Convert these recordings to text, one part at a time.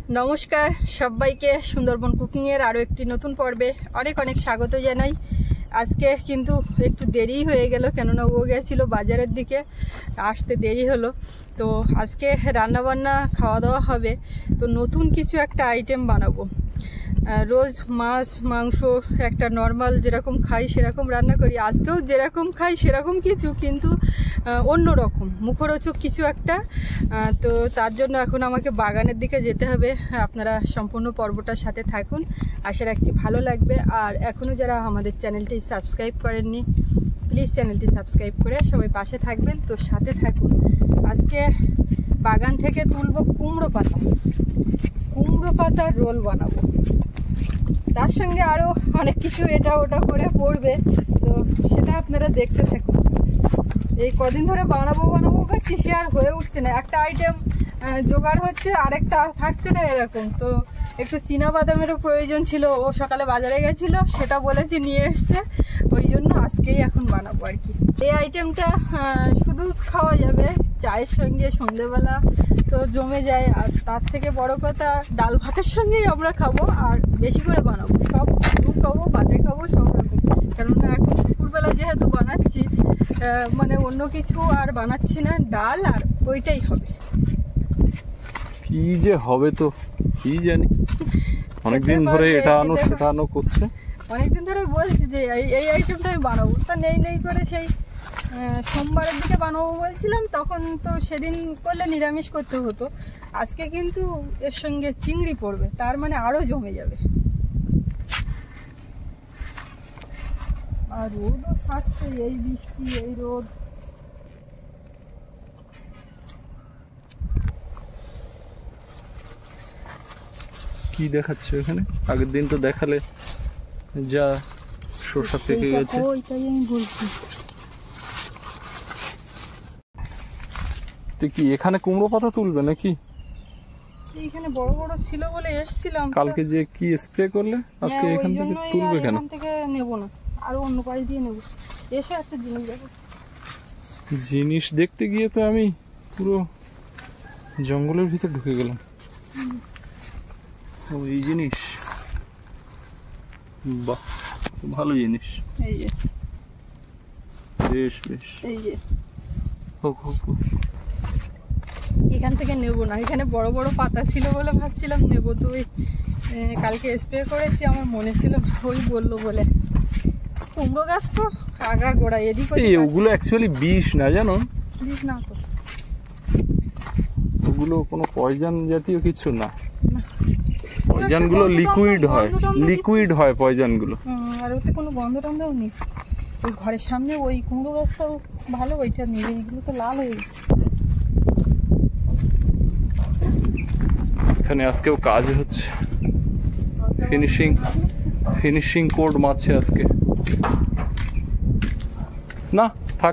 নমস্কার সবাইকে সুন্দরবন কুকিং এর আরো একটি নতুন পর্বে অনেক অনেক স্বাগত জানাই। আজকে কিন্তু একটু দেরি হয়ে গেল, কেননা ও গেছিল বাজারের দিকে, আসতে দেরি হলো। তো আজকে রান্না বান্না খাওয়া দাওয়া হবে। তো নতুন কিছু একটা আইটেম বানাবো। রোজ মাছ মাংস একটা নর্মাল যেরকম খাই সেরকম রান্না করি, আজকেও যেরকম খাই সেরকম কিছু, কিন্তু অন্য রকম মুখরোচক কিছু একটা। তো তার জন্য এখন আমাকে বাগানের দিকে যেতে হবে। আপনারা সম্পূর্ণ পর্বটার সাথে থাকুন, আশা রাখছি ভালো লাগবে। আর এখনও যারা আমাদের চ্যানেলটি সাবস্ক্রাইব করেননি, প্লিজ চ্যানেলটি সাবস্ক্রাইব করে সবাই পাশে থাকবেন। তো সাথে থাকুন। আজকে বাগান থেকে তুলব কুমড়ো পাতার রোল বানাবো। তার সঙ্গে আরও অনেক কিছু এটা ওটা করে পড়বে, তো সেটা আপনারা দেখতে থাকুন। এই কদিন ধরে বানাবো করছি, সে আর হয়ে উঠছে না। একটা আইটেম জোগাড় হচ্ছে, আরেকটা থাকছে না, এরকম। তো একটু চীনা বাদামেরও প্রয়োজন ছিল, ও সকালে বাজারে গেছিলো, সেটা বলেছি নিয়ে এসছে, ওই জন্য আজকেই এখন বানাবো আর কি। এই আইটেমটা শুধু খাওয়া যাবে চায়ের সঙ্গে সন্ধেবেলা, তো জমে যায়। আর তার থেকে বড় কথা, ডাল ভাতের সঙ্গেই আমরা খাবো, আর বেশি করে বানাবো। সব খাবো, ভাতে খাবো, সব রকম। কেননা এখন দুপুরবেলা যেহেতু বানাচ্ছি, মানে অন্য কিছু আর বানাচ্ছি না, ডাল আর ওইটাই হবে। কি যে হবে তো কি জানি, অনেকদিন ধরে এটা আনো সেটা আনো করছে। অনেকদিন ধরে বলছি যে এই আইটেমটা আমি বানাবো, তা নেই করে সেই সোমবারের দিকে বানাবো বলছিলাম, তখন তো সেদিন করলে নিরামিষ করতে হতো। আজকে কিন্তু এর সঙ্গে চিংড়ি পড়বে, তার মানে আরও জমে যাবে। আর রোদও থাকছে, এই বৃষ্টি এই রোদ। কি দেখাচ্ছে এখানে? আগের দিন তো দেখালে যা শসা পেকে গেছে। ওইটাই আমি বলছি। তো কি এখানে কুমড়ো পাতা তুলবে নাকি? এইখানে বড় বড় ছিল বলে এসেছিলাম। কালকে যে কি স্প্রে করলে, আজকে এখান থেকে তুলবে কেন? এখান থেকে নেব না, আরো অন্য পাশ দিয়ে নেব। এসে একটা জিনিস দেখো, জিনিস দেখতে গিয়ে তো আমি পুরো জঙ্গলের ভিতর ঢুকে গেলাম। ও এই জিনিস, বাহ ভালো জিনিস। এই যে বেশ বেশ, এই যে হোক হোক। এখান থেকে নেব না, এখানে বড় বড় পাতা ছিল বলে ভাবছিলাম নেব। তো ওই কালকে স্প্রে করেছি, আমার মনে ছিল, ওই বললো বলে। কুমড়ো গাছ তো আগা গোড়া এদিক ওদিক। ওগুলো অ্যাকচুয়ালি বিষ না, জানো? বিষ না তো, ওগুলো কোনো পয়জন জাতীয় কিছু না। পয়জন গুলো লিকুইড হয় পয়জন গুলো। আর ওতে কোনো গন্ধ টন্ধও নেই। ওই ঘরের সামনে ওই কুমড়ো গাছটাও ভালো, ওইটা নেবে। এইগুলো তো লাল হয়ে গেছে। এখানে আজকেও কাজ হচ্ছে, ফিনিশিং কোড মারছে আজকে। না থাক,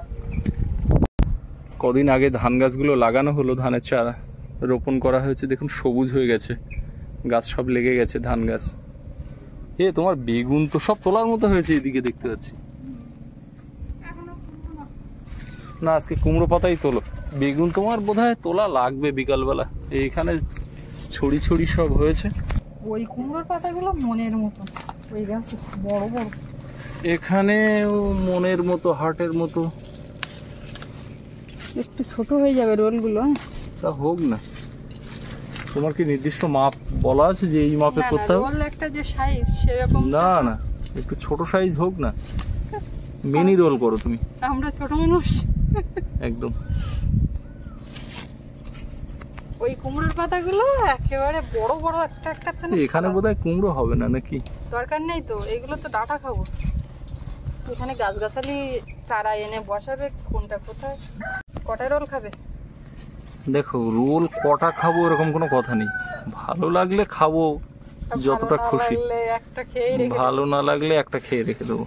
কদিন আগে ধান গাছগুলো লাগানো হলো, ধানের চারা রোপণ করা হয়েছে, দেখুন সবুজ হয়ে গেছে, গাছ সব লেগে গেছে ধান গাছ। তোমার বেগুন তো সব তোলার মতো হয়েছে, এদিকে দেখতে পাচ্ছি। না আজকে কুমড়ো পাতাই তোলো, বেগুন তোমার বোধহয় তোলা লাগবে বিকালবেলা। এইখানে ছড়ি ছড়ি সব হয়েছে। ওই কুমড়োর পাতাগুলো মনের মতো, ওই গাছ বড় বড়। এখানে মনের মতো, হার্টের মতো। একটু ছোট হয়ে যাবে রোলগুলো। তা হোক না, তোমার কি নির্দিষ্ট মাপ বলা আছে যে এই মাপে করতে হবে? রোল একটা যে সাইজ সেরকম না না, একটু ছোট সাইজ হোক না। মিনি রোল করো তুমি। আমরা ছোট মানুষ একদম। ওই কুমড়োর পাতাগুলো একেবারে বড় বড় একটা একটা। এখানে বোধহয় কুমড়ো হবে না নাকি? দরকার নেই তো, এগুলো তো ডাঁটা খাবো। এখানে গাছগাছালি চারা এনে বসাবে, কোনটা কোথায়। কটা রোল খাবে? দেখো, রোল কটা খাবো এরকম কোনো কথা নেই, ভালো লাগলে খাবো যতটা খুশি, ভালো না লাগলে একটা খেয়ে রেখে দেবো।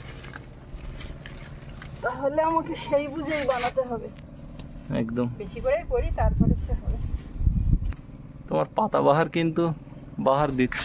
তাহলে আমাকে সেই বুঝেই বানাতে হবে, একদম বেশি করে করি, তারপরে সে হবে। তোমার পাতা বাহার কিন্তু বাহার দিচ্ছে।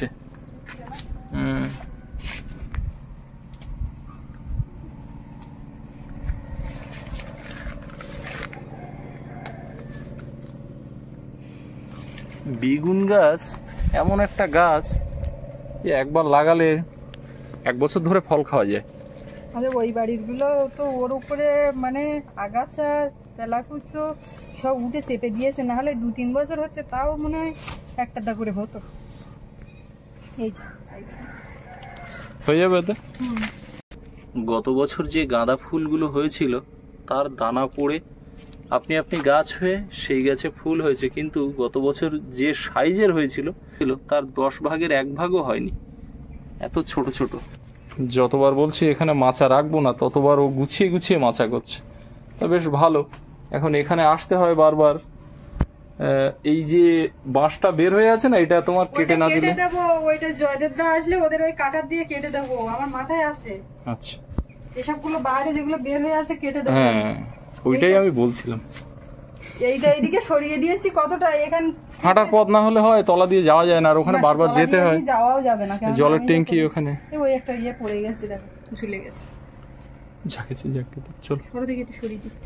বেগুন গাছ এমন একটা গাছ যে একবার লাগালে 1 বছর ধরে ফল খাওয়া যায়। আমাদের ওই বাড়ির গুলো তো ওর উপরে মানে আগাছা তেলাকুচো সব উঠে চেপে দিয়েছে, না হলে 2-3 বছর হচ্ছে তাও মনে হয় একটা করে হতো। এই যে হয়ে যাবে তো। গত বছর যে গাঁদা ফুলগুলো হয়েছিল তার দানা পড়ে আপনি গাছ হয়ে সেই গাছে ফুল হয়েছে, কিন্তু গত বছর যে সাইজের হয়েছিল তার 10 ভাগের 1 ভাগও হয়নি, এত ছোট ছোট। যতবার বলছি এখানে মাচা রাখবো না ততবার ও গুছিয়ে গুছিয়ে মাচা করছে। তা বেশ ভালো, এখন এখানে আসতে হয় বারবার। এই যে বাঁশটা বের হয়ে আছে না, এটা তোমার কেটে না দিলে দেবো, ওইটা জয়দেব দা আসলে ওদের ওই কাটার দিয়ে কেটে দেবো, আমার মাথায় আছে। আচ্ছা, এসবগুলো বাইরে যেগুলো বের হয়ে আছে কেটে দেবো। হ্যাঁ ওইটাই আমি বলছিলাম। এইটা এইদিকে সরিয়ে দিয়েছি কতটা, এখান হাঁটার পথ না হলে হয়, তলা দিয়ে যাওয়া যায় না, আর ওখানে বারবার যেতে হয়, যাওয়াও যাবে না। জলের ট্যাঙ্কি ওখানে ওই একটা ইয়ে পড়ে গেছে, দেখো ঝুলে গেছে। ঝাঁকেছি চল সরো দিকে একটু সরিয়ে দিই।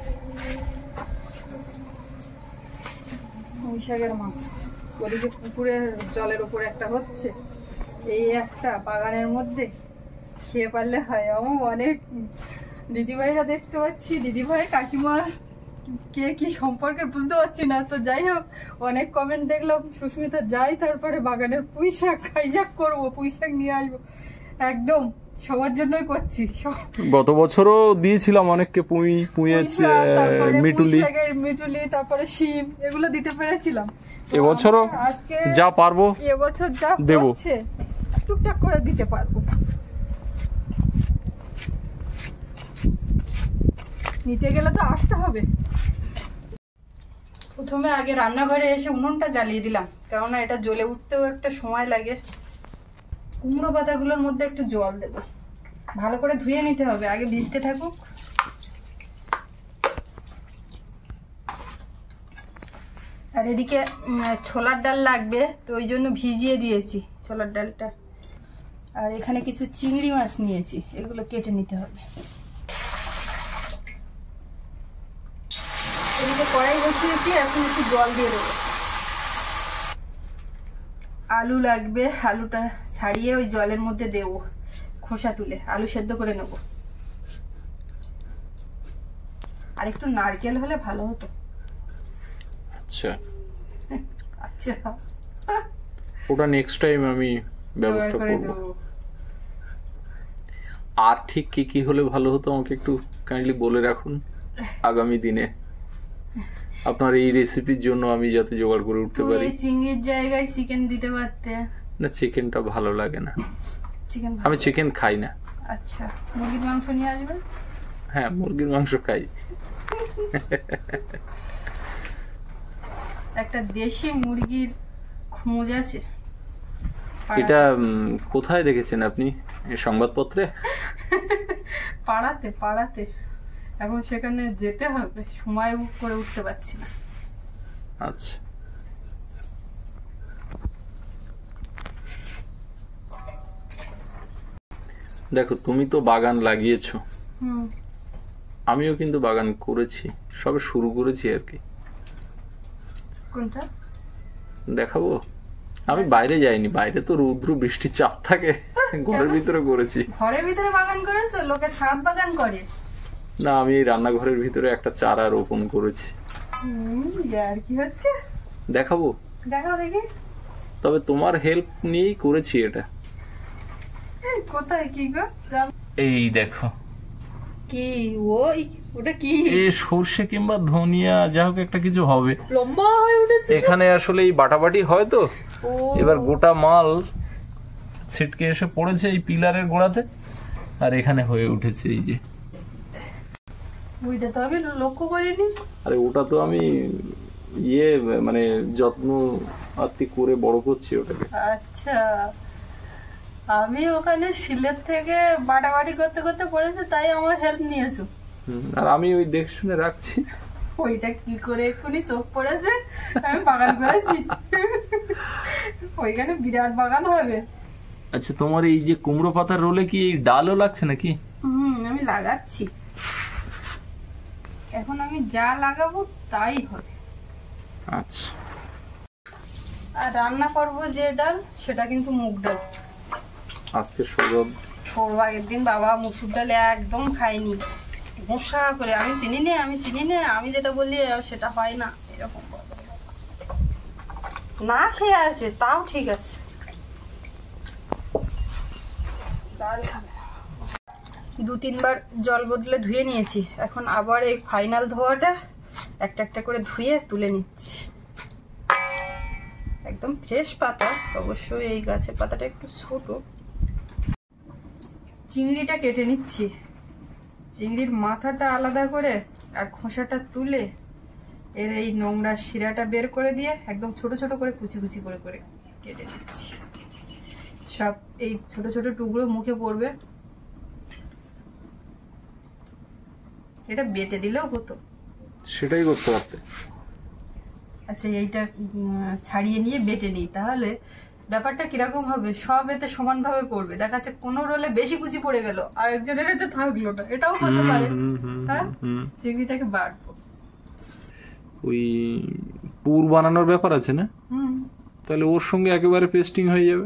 ওই শাকের মাছ ওদিকে পুকুরের জলের উপরে একটা হচ্ছে, এই একটা বাগানের মধ্যে খেয়ে পারলে হয়। আমার অনেক দিদিভাইরা দেখতে পাচ্ছি, দিদিভাই কাকিমা কে কি সম্পর্কে বুঝতে পারছি না, তো যাই হোক অনেক কমেন্ট দেখলাম সুস্মিতা যাই তারপরে বাগানের পুঁই শাক খাইজাক করবো, পুঁই শাক নিয়ে আসবো, একদম সবার জন্যই করছি। গত বছরও দিয়েছিলাম অনেককে পুঁইয়ের মিটুলি, তারপরে শিম, এগুলো দিতে পেরেছিলাম। এবছরও আজকে যা পারবো এবছর যা দেবো, টুকটাক করে দিতে পারবো। নিতে গেলে তো আসতে হবে। প্রথমে আগে রান্নাঘরে এসে উনুনটা জ্বালিয়ে দিলাম, কেননা এটা জ্বলে উঠতেও একটা সময় লাগে। কুমড়ো পাতাগুলোর মধ্যে একটু জল দেব, ভালো করে ধুয়ে নিতে হবে, আগে ভিজতে থাকুক। আর এদিকে ছোলার ডাল লাগবে, তো ওই জন্য ভিজিয়ে দিয়েছি ছোলার ডালটা। আর এখানে কিছু চিংড়ি মাছ নিয়েছি, এগুলো কেটে নিতে হবে। এদিকে কড়াই বসিয়েছি, এখন একটু জল দিয়ে দেবো। আলু লাগবে, আলুটা ছাড়িয়ে ওই জলের মধ্যে দেবো, খোসা তুলে আলু সেদ্ধ করে নেব। আর একটু নারকেল হলে ভালো হতো। আচ্ছা আচ্ছা, ওটা নেক্সট টাইম আমি ব্যবস্থা করব। আর ঠিক কি কি হলে ভালো হতো আমাকে একটু কাইন্ডলি বলে রাখুন আগামী দিনে, আপনার এই রেসিপির জন্য আমি যাতে জোগাড় করে উঠতে পারি। চিংড়ির জায়গায় চিকেন দিতে পারতে। না, চিকেনটা ভালো লাগে না, আমি চিকেন খাই না। আচ্ছা, মুরগির মাংস নিয়ে আসবে। হ্যাঁ, মুরগির মাংস খাই। একটা দেশি মুরগির খোঁজ আছে। এটা কোথায় দেখেছেন আপনি? সংবাদপত্রে? পাড়াতে এখন সেখানে যেতে হবে, সময় করে উঠতে পারছি না। আচ্ছা, দেখো তুমি তো বাগান লাগিয়েছো, আমিও কিন্তু বাগান করেছি, সবে শুরু করেছি আর কি। কোনটা দেখাবো? আমি বাইরে যাইনি, বাইরে তো রৌদ্র বৃষ্টি চাপ থাকে, ঘরের ভিতরে করেছি। ঘরের ভিতরে বাগান করেছো? লোকে ছাদ বাগান করে না, আমি এই রান্নাঘরের ভিতরে একটা চারা রোপণ করেছি। আর কি হচ্ছে দেখাবো? দেখাও দেখি। তবে তোমার হেল্প নিয়েই করেছি এটা। কোথায় কি গো? এই দেখো। কি ওটা কি? এই সরষে কিংবা ধনিয়া, যা হোক একটা কিছু হবে, লম্বা হয়ে উঠেছে। এখানে আসলে এই বাটাবাটি হয় তো, এবার গোটা মাল ছিটকে এসে পড়েছে এই পিলারের গোড়াতে, আর এখানে হয়ে উঠেছে এই যে। ওইটা তো আমি লক্ষ্য করিনি। আরে ওটা তো আমি মানে যত্ন আত্তি করে বড় করছি ওটাকে। আচ্ছা, আমি ওখানে শিলের থেকে বাটাবাটি করতে করতে পড়েছে, তাই আমার হেল্প নিয়েছো। আর আমি ওই দেখে শুনে রাখছি। ওইটা কি করে এক্ষুনি চোখ পড়েছে, আমি বাগান করেছি, ওইখানে বিরাট বাগান হবে। আচ্ছা, তোমার এই যে কুমড়ো পাতার রোলে কি এই ডালও লাগছে নাকি? আমি লাগাচ্ছি, এখন আমি যা লাগাবো তাই হবে। আচ্ছা, আর রান্না করব যে ডাল সেটা কিন্তু মুগ ডাল। আজকে সৌরভ আগের দিন বাবা মুসুর ডাল একদম খাইনি, ঘষা করে আমি চিনি নে আমি যেটা বলি সেটা হয় না, এরকম না খেয়ে আছে তাও ঠিক আছে। ডাল খাবে 2-3 বার জল বদলে ধুয়ে নিয়েছি, এখন আবার এই ফাইনাল ধোয়াটা একটা একটা করে ধুয়ে তুলে নিচ্ছি। একদম ফ্রেশ পাতা, অবশ্যই এই গাছের পাতাটা একটু ছোট। চিংড়িটা কেটে নিচ্ছি, চিংড়ির মাথাটা আলাদা করে আর খোসাটা তুলে এর এই নোংরা শিরাটা বের করে দিয়ে একদম ছোট ছোট করে কুচি কুচি করে করে কেটে নিচ্ছি। সব এই ছোট ছোট টুকরো মুখে পড়বে, এটা বেটে দিলেও হতো, সেটাই করতে পারতে। আচ্ছা এইটা ছাড়িয়ে নিয়ে বেটে নিই, তাহলে ব্যাপারটা কিরকম হবে, সব এতে সমানভাবে পড়বে। দেখা যাচ্ছে কোনো রোলে বেশি কুচি পড়ে গেল আর একজনের এতে থাকলো না, এটাও হতে পারে। হ্যাঁ, চিংড়িটাকে বাড়বো। ওই পুর বানানোর ব্যাপার আছে না, তাহলে ওর সঙ্গে একেবারে পেস্টিং হয়ে যাবে।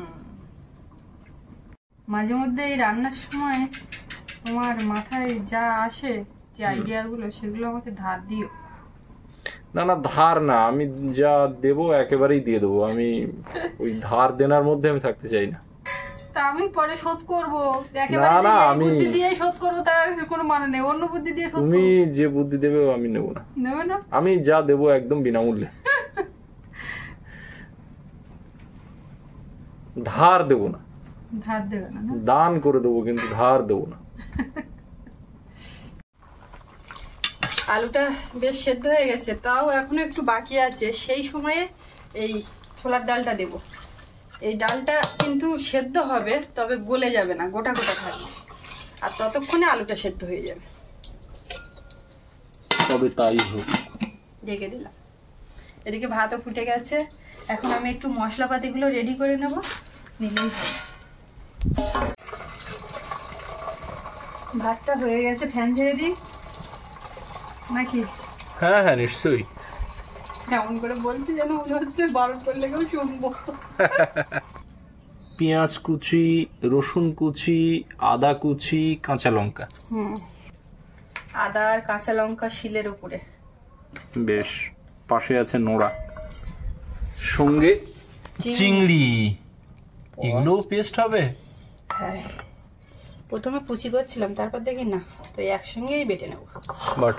মাঝে মধ্যে এই রান্নার সময় তোমার মাথায় যা আসে, যে আইডিয়াগুলো, সেগুলো আমাকে ধার দিও। না না, ধার না, আমি যা দেব একেবারেই দিয়ে দেবো। আমি ওই ধার দেনার মধ্যে আমি থাকতে চাই না। তা আমি পরে শোধ করবো, একেবারে এই বুদ্ধি দিয়ে শোধ করবো তার কোনো মানে নেই, অন্য বুদ্ধি দিয়ে শোধ করব। তুমি যে বুদ্ধি দেবে আমি নেব না। নেবে না? আমি যা দেবো একদম বিনামূল্যে। ধার দেবো না। ধার দেবে না? দান করে দেবো, কিন্তু ধার দেবো না। আলুটা বেশ সেদ্ধ হয়ে গেছে, তাও এখনো একটু বাকি আছে। সেই সময়ে এই ছোলার ডালটা দেব। এই ডালটা কিন্তু সেদ্ধ হবে, তবে গলে যাবে না, গোটা গোটা থাকবে, আর ততক্ষণে আলুটা সেদ্ধ হয়ে যাবে। তবে তাই হোক। ঢেকে দিলাম। এদিকে ভাতও ফুটে গেছে, এখন আমি একটু মশলাপাতিগুলো রেডি করে নেব, নিলেই হবে। ভাতটা হয়ে গেছে, ফ্যান ঝেড়ে দিই নাকি? হ্যাঁ হ্যাঁ, নিশ্চয়ই। এমন করে বলছি যেন মনে হচ্ছে বারণ করলে কেউ শুনবো। পেঁয়াজ কুচি, রসুন কুচি, আদা কুচি, কাঁচা লঙ্কা। আদা আর কাঁচা লঙ্কা শিলের উপরে। বেশ, পাশে আছে নোড়া, সঙ্গে চিংড়ি, এগুলো পেস্ট হবে। হ্যাঁ, প্রথমে কুচি করছিলাম, তারপর দেখি না, তো একসঙ্গেই বেটে নেব। বাট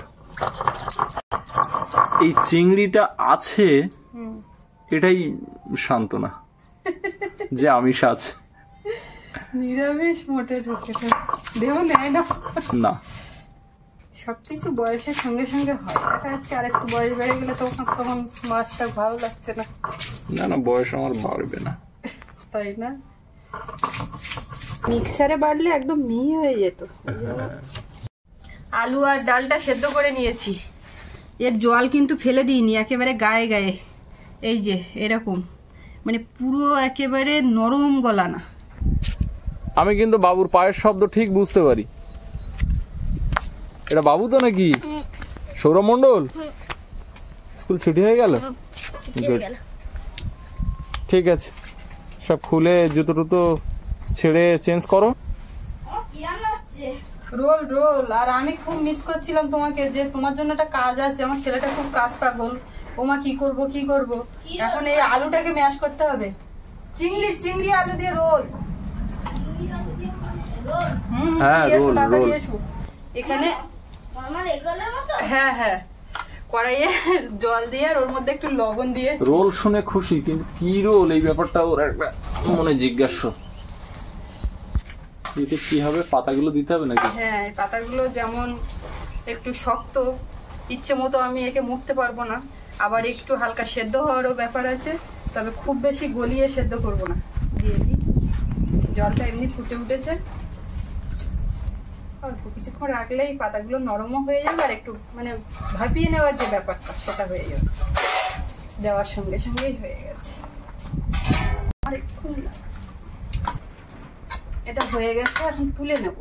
এই চিংড়িটা আছে, এটাই সান্ত্বনা যে আমিষ আছে। নিরামিষ মোটে ঢুকেছে, দেহ নেয় না। না, সবকিছু বয়সের সঙ্গে সঙ্গে হয়। দেখা যাচ্ছে আর একটু বয়স বেড়ে গেলে তখন মাছটা ভালো লাগছে না। না না, বয়স আমার বাড়বে না। তাই না? মিক্সারে বাড়লে একদম মিহি হয়ে যেত। আলু আর ডালটা সেদ্ধ করে নিয়েছি, এর জল কিন্তু ফেলে দিইনি, একেবারে গায়ে গায়ে, এই যে এরকম, মানে পুরো একেবারে নরম গলা না। আমি কিন্তু বাবুর পায়ের শব্দ ঠিক বুঝতে পারি। এটা বাবু তো নাকি? সৌরভ মন্ডল, স্কুল ছুটি হয়ে গেল? ঠিক আছে, সব খুলে জুতো টুতো ছেড়ে চেঞ্জ করো। Roll roll. আর আমি খুব মিস করছিলাম তোমাকে, যে তোমার জন্য একটা কাজ আছে, আমার ছেলেটা খুব কাজ পাগল। ওমা কি করব কি করব, এখন এই আলুটাকে ম্যাশ করতে হবে। চিংড়ি আলু দিয়ে রোল। হ্যাঁ, রোল রোল। এখানে হ্যাঁ হ্যাঁ, কড়াইয়ে জল দিয়ে আর ওর মধ্যে একটু লবণ দিয়ে। রোল শুনে খুশি, কিন্তু কি রোল এই ব্যাপারটা ওর একটা মনে জিজ্ঞাসা। এতে কি হবে, পাতাগুলো দিতে হবে নাকি? হ্যাঁ, এই পাতাগুলো যেমন একটু শক্ত, ইচ্ছে মতো আমি একে মুড়তে পারবো না, আবার একটু হালকা সেদ্ধ হওয়ারও ব্যাপার আছে, তবে খুব বেশি গলিয়ে সেদ্ধ করব না। দিয়ে দিই, জলটা এমনি ফুটে উঠেছে, অল্প কিছুক্ষণ রাখলেই পাতাগুলো নরমও হয়ে যাবে, আর একটু মানে ভাপিয়ে নেওয়ার যে ব্যাপারটা সেটা হয়ে যাবে। দেওয়ার সঙ্গে সঙ্গেই হয়ে গেছে। আর একটু এটা হয়ে গেছে, এখন তুলে নেব।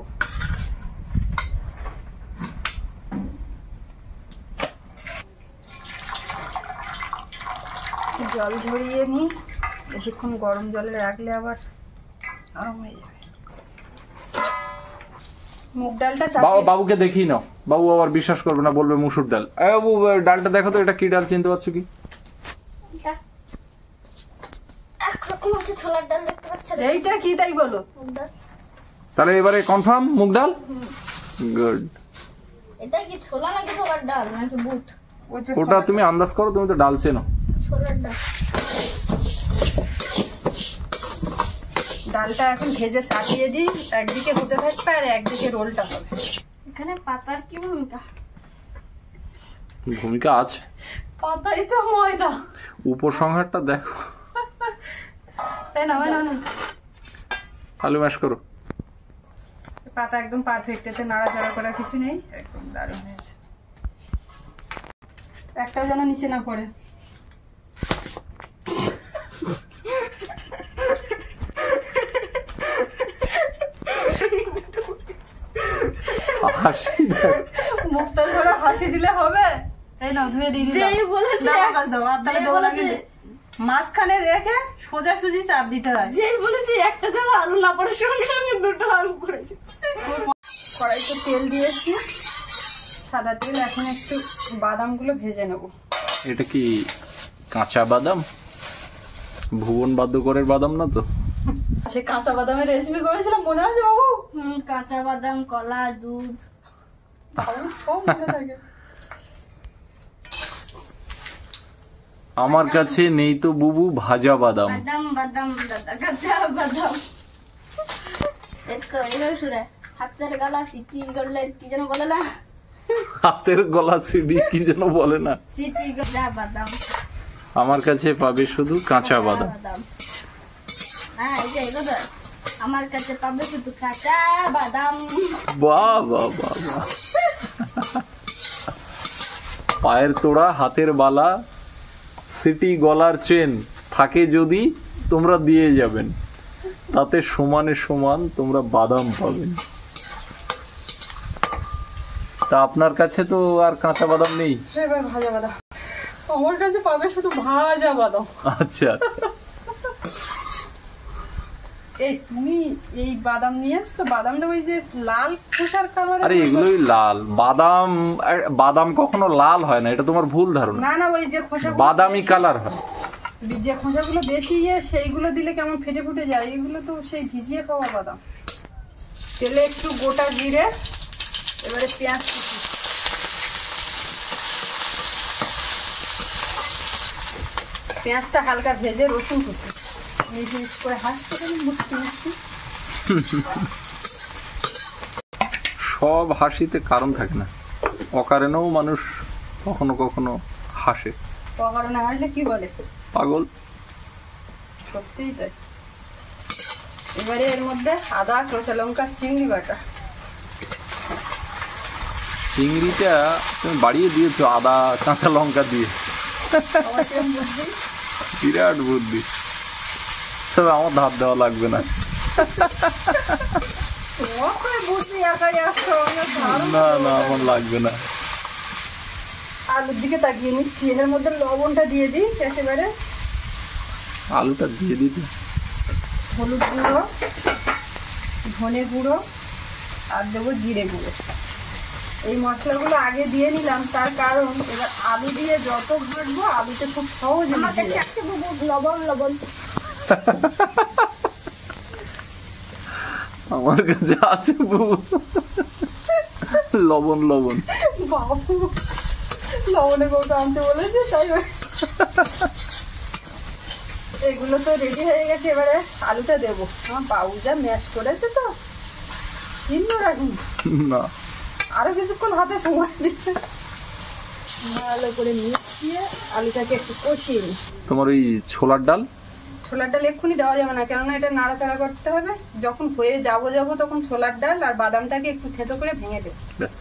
জল ঝরিয়ে নিই, বেশিক্ষণ গরম জলে রাখলে আবার নরম হয়ে যাবে। মুগ ডালটা বাবুকে দেখিয়ে নাও, বাবু আবার বিশ্বাস করবে না, বলবে মুসুর ডাল। বাবু ডালটা দেখো তো, এটা কি ডাল চিনতে পারছো কি? ছোলার ডাল দেখতে পাচ্ছেন? এইটা কি তাই বলো? তাহলে এবারে কনফার্ম মুগ ডাল। গুড। এটা কি ছোলা নাকি ছোলার ডাল নাকি বুট? ওটা তুমি আন্দাজ করো, তুমি তো ডাল চেনো। ছোলার ডাল। ডালটা এখন ভেজে চাপিয়ে দিই, একদিকে হতে থাকবে আর একদিকে রোলটা হবে। এখানে পাতার কি ভূমিকা? ভূমিকা আছে, পাতাই তো ময়দা। উপসংহারটা দেখো। না না না, আলু ম্যাশ করো। পাতা একদম পারফেক্ট, এতে নাড়াচাড়া করার কিছু নেই, একদম দারুণ হয়েছে। একটাও যেন নিচে না পড়ে। মুখটা ধরে হাসি দিলে হবে? এই নাও ধুয়ে দিয়ে দিলাম। মাঝখানে রেখে সোজাসুজি চাপ দিতে হয়। যেই বলেছি একটা জায়গা আলু না পড়ার সঙ্গে সঙ্গে দুটো আলু পড়ে যাচ্ছে। কড়াইতে তেল দিয়েছি, সাদা তেল। এখন একটু বাদামগুলো ভেজে নেব। এটা কি কাঁচা বাদাম? ভুবন বাদ্যকরের বাদাম না তো? সে কাঁচা বাদামের রেসিপি করেছিলাম, মনে আছে বাবু? কাঁচা বাদাম, কলা, দুধ। আমার কাছে নেই তো বুবু ভাজা বাদাম। বাদাম বাদাম দাদা, কাঁচা বাদাম। সেট তো এইভাবে শুনে হাতের গলা সিটি করলে কি যেন বলে না? হাতের গলা সিডি কি যেন বলে না? সিটি কাঁচা বাদাম। আমার কাছে পাবে শুধু কাঁচা বাদাম। হ্যাঁ, এই যে এগুলো আমার কাছে পাবে শুধু কাঁচা বাদাম। বাহ বাহ বাহ বাহ। পায়ের তোড়া, হাতের বালা, সিটি গলার চেন থাকে যদি তোমরা দিয়ে যাবেন, তাতে সমানে সমান তোমরা বাদাম পাবেন। তা আপনার কাছে তো আর কাঁচা বাদাম নেই? এবার ভাজা বাদাম আমার কাছে পাবে শুধু ভাজা বাদাম। আচ্ছা আচ্ছা। এই তুমি এই বাদাম নিয়ে আসছো, বাদামটা ওই যে লাল খোসার কালার। আরে এগুলোই লাল বাদাম। বাদাম কখনো লাল হয় না, এটা তোমার ভুল ধারণা। না না, ওই যে খোসা বাদামি কালার হয়। যে খোসাগুলো বেশি সেইগুলো দিলে কেমন ফেটে ফুটে যায়। এগুলো তো সেই ভিজিয়ে খাওয়া বাদাম। তেলে একটু গোটা জিরে, এবারে পেঁয়াজ কুচি, পেঁয়াজটা হালকা ভেজে রসুন কুচি, মিক্স করে হাসতে মুষ্টি মুষ্টি। সব হাসিতে কারণ থাকে না, অকারণেও মানুষ কখনো কখনো হাসে। অকারণে হাসলে কি বলে? পাগল। সত্যিই তাই। এবারে এর মধ্যে আদা, কাঁচা লঙ্কা, চিংড়ি বাটা। চিংড়িটা তুমি বাড়িয়ে দিয়েছো আদা কাঁচা লঙ্কা দিয়ে। বিরাট বুদ্ধি। তবে আমার ধার দেওয়া লাগবে না। না না, আমার লাগবে না। আলুর দিকে তাকিয়ে নিচ্ছি, এর মধ্যে লবণটা দিয়ে দিই একেবারে। আলুটা দিয়ে দিতে। হলুদ গুঁড়ো, ধনে গুঁড়ো আর দেবো জিরে গুঁড়ো। এই মশলাগুলো আগে দিয়ে নিলাম, তার কারণ এবার আলু দিয়ে যত ঘাটবো আলুতে খুব সহজে লবণ লবণ। আমার কাছে আছে লবণ লবণ। বাবু লবণে কৌটা আনতে বলেছে, তাই এগুলো তো রেডি হয়ে গেছে। এবারে আলুটা দেবো। আমার বাবু যা ম্যাশ করেছে তো চিহ্ন রাখিনি না, আরো কিছুক্ষণ হাতে সময় দিচ্ছে। ভালো করে মিশিয়ে আলুটাকে একটু কষিয়ে নিই। তোমার ওই ছোলার ডাল, ছোলার ডাল এক্ষুনি দেওয়া যাবে না, কেননা এটা নাড়াচাড়া করতে হবে। যখন হয়ে যাবো তখন ছোলার ডাল আর বাদামটাকে একটু থেতো করে ভেঙে দেবো।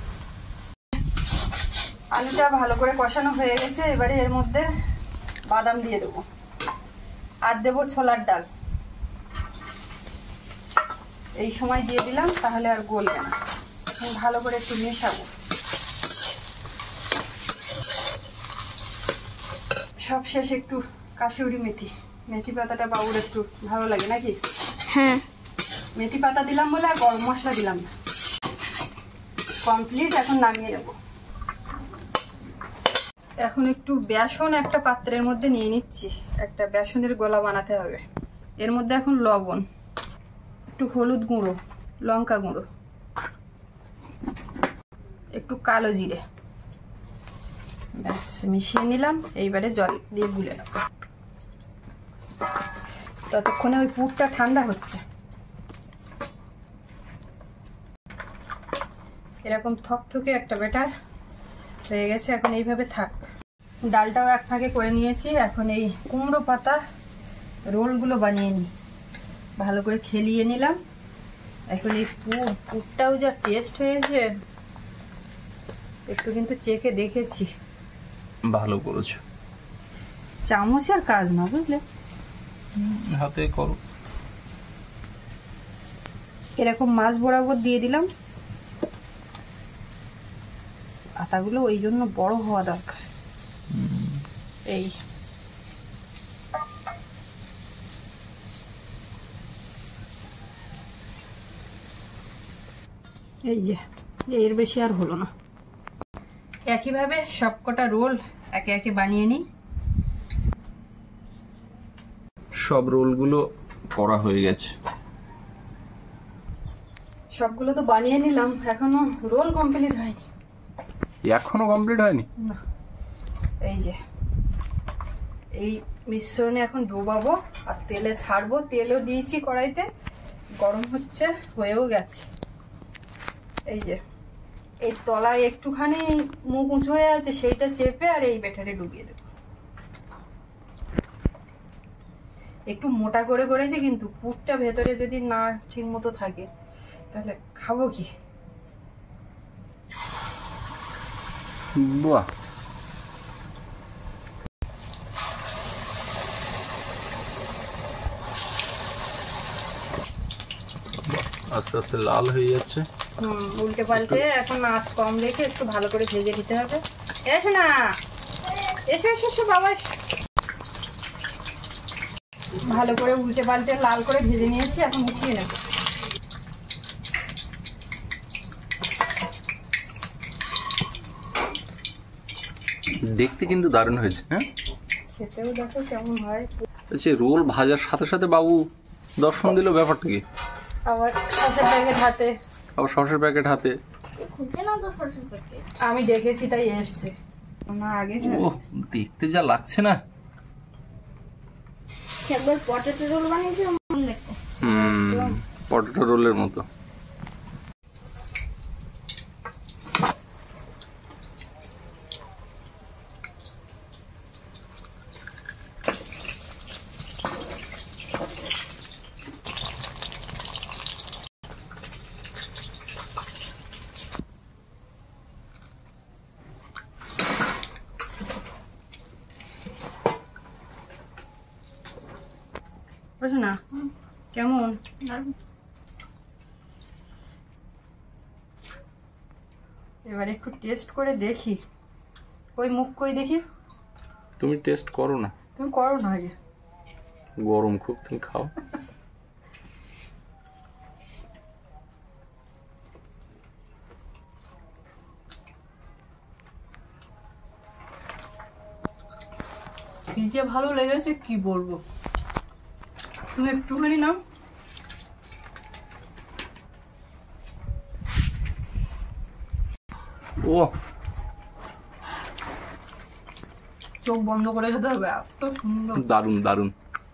আলুটা ভালো করে কষানো হয়ে গেছে। এবারে এর মধ্যে বাদাম দিয়ে দেবো আর দেবো ছোলার ডাল। এই সময় দিয়ে দিলাম, তাহলে আর গলবে না। ভালো করে একটু মেশাবো। সব শেষ একটু কাশুরি মেথি, মেথি পাতাটা বাবুর একটু ভালো লাগে নাকি? হ্যাঁ, মেথি পাতা দিলাম বলে আর গরম মশলা দিলাম না। কমপ্লিট, এখন নামিয়ে নেব। এখন একটু বেসন একটা পাত্রের মধ্যে নিয়ে নিচ্ছি, একটা বেসনের গোলা বানাতে হবে। এর মধ্যে এখন লবণ, একটু হলুদ গুঁড়ো, লঙ্কা গুঁড়ো, একটু কালো জিরে, ব্যাস মিশিয়ে নিলাম। এইবারে জল দিয়ে গুলে নেব। ততক্ষণে ওই পুরটা ঠান্ডা হচ্ছে। এরকম থকথকে একটা ব্যাটার হয়ে গেছে, এখন এইভাবে থাক। ডালটাও এক ফাঁকে করে নিয়েছি। এখন এই কুমড়ো পাতা রোলগুলো বানিয়ে নিই, ভালো করে খেলিয়ে নিলাম। এখন এই পুরটাও যা টেস্ট হয়েছে, একটু কিন্তু চেখে দেখেছি। ভালো করেছো। চামচের কাজ না, বুঝলে, হাতে করো। এরকম মাছ বরাবর দিয়ে দিলাম। পাতাগুলো ওই জন্য বড় হওয়া দরকার। এই এই যে এর বেশি আর হলো না। একইভাবে সবকটা রোল একে একে বানিয়ে নিই। সব রোলগুলো করা হয়ে গেছে। সবগুলো তো বানিয়ে নিলাম, এখনো রোল কমপ্লিট হয়নি। এখনো কমপ্লিট হয়নি? না, এই যে এই মিশ্রণে এখন ডোবাবো আর তেলে ছাড়বো। তেলও দিয়েছি কড়াইতে, গরম হচ্ছে, হয়েও গেছে। এই যে এই তলায় একটুখানি মুখ উঁচু হয়ে আছে, সেইটা চেপে আর এই ব্যাটারে ডুবিয়ে দেবো। একটু মোটা করে করেছি, কিন্তু পুরটা ভেতরে যদি না ঠিক মতো থাকে তাহলে খাবো কি? বাহ, আস্তে আস্তে লাল হয়ে যাচ্ছে। উল্টে পাল্টে এখন আঁচ কম রেখে একটু ভালো করে ভেজে দিতে হবে। এসো না, এসো এসো এসো বাবা। ভালো করে উল্টে পাল্টে লাল করে ভেজে নিয়েছি, এখন উঠিয়ে নেব। দেখতে কিন্তু দারুণ হয়েছে। হ্যাঁ, খেতেও দেখো কেমন হয়। আচ্ছা, রোল ভাজার সাথে সাথে বাবু দর্শন দিল, ব্যাপারটা কি? আবার সসের প্যাকেট হাতে, আবার সসের প্যাকেট হাতে। আমি দেখেছি তাই এসছে না আগে। ও, দেখতে যা লাগছে না। পটেটো রোল বানিয়েছি, পটেটো রোলের মতো। বুঝো না কেমন? এবার একটু টেস্ট করে দেখি। ওই মুখ কই দেখি। তুমি টেস্ট করো না, তুমি করো না আগে। গরম খুব, তুমি খাও। কি যে ভালো লেগেছে কি বলবো। তুমি একটুখানি নাও। ও, চোখ বন্ধ করে খেতে হবে, এত সুন্দর। দারুণ দারুণ।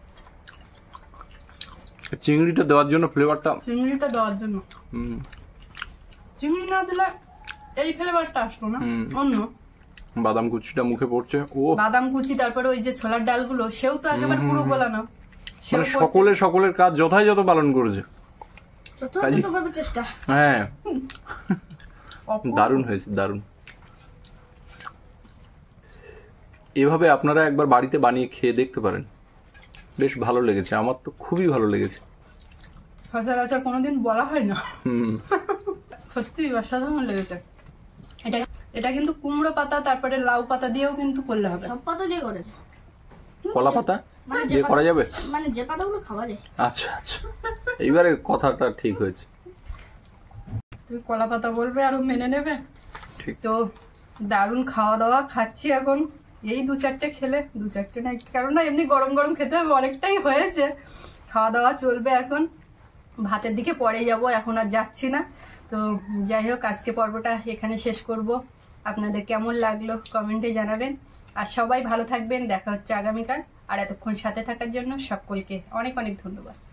চিংড়িটা দেওয়ার জন্য, ফ্লেভারটা, চিংড়িটা দেওয়ার জন্য। চিংড়ি না দিলে এই ফ্লেভারটা আসলো না। অন্য বাদাম কুচিটা মুখে পড়ছে। ও, বাদাম কুচি, তারপরে ওই যে ছোলার ডালগুলো, সেও তো একেবারে পুরো গোলা না। মানে সকলে সকলের কাজ যথাযথ পালন করেছে। যথাযথভাবে চেষ্টা। হ্যাঁ, দারুণ হয়েছে, দারুণ। এভাবে আপনারা একবার বাড়িতে বানিয়ে খেয়ে দেখতে পারেন, বেশ ভালো লেগেছে। আমার তো খুবই ভালো লেগেছে। সচরাচর কোনোদিন বলা হয় না। সত্যি অসাধারণ লেগেছে। এটা কিন্তু কুমড়ো পাতা তারপরে লাউ পাতা দিয়েও কিন্তু করলে হবে। সব পাতা দিয়ে করে। কলা পাতা দিয়ে করা যাবে? মানে যে পাতাগুলো খাওয়া যায়। আচ্ছা আচ্ছা, এইবারে কথাটা ঠিক হয়েছে। তুমি কলা পাতা বলবে আর ও মেনে নেবে। ঠিক। তো দারুণ খাওয়া দাওয়া খাচ্ছি এখন, এই 2-4টে খেলে, 2-4টে না কারণ না এমনি গরম গরম খেতে হবে, অনেকটাই হয়েছে। খাওয়া দাওয়া চলবে এখন, ভাতের দিকে পরে যাব, এখন আর যাচ্ছি না। তো যাই হোক, আজকে পর্বটা এখানে শেষ করব। আপনাদের কেমন লাগলো কমেন্টে জানাবেন, আর সবাই ভালো থাকবেন। দেখা হচ্ছে আগামীকাল। আর এতক্ষণ সাথে থাকার জন্য সকলকে অনেক অনেক ধন্যবাদ।